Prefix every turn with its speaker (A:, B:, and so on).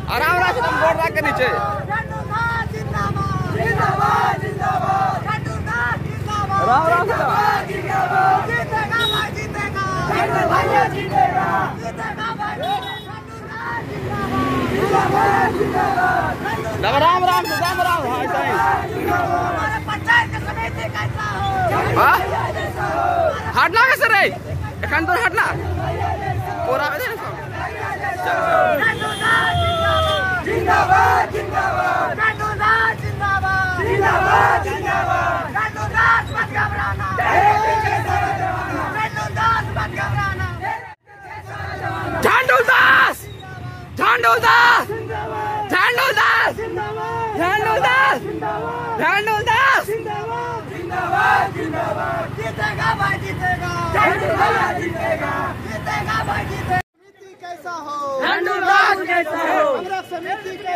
A: आराम आराम से तुम बोर्ड रख के नीचे। आराम आराम से राम राम से राम राम। हटना कैसे रे एखन तो हटना पूरा जिंदाबाद जिंदाबाद जिंदाबाद जिंदाबाद झंडूदास झंडूदास झंडूदास झंडूदास झंडूदास जिंदाबाद जिंदाबाद जीतेगा भाई जीतेगा झंडूदास जीतेगा जीतेगा भाई जीतेगा। कैसा हो झंडूदास कैसा हो समिति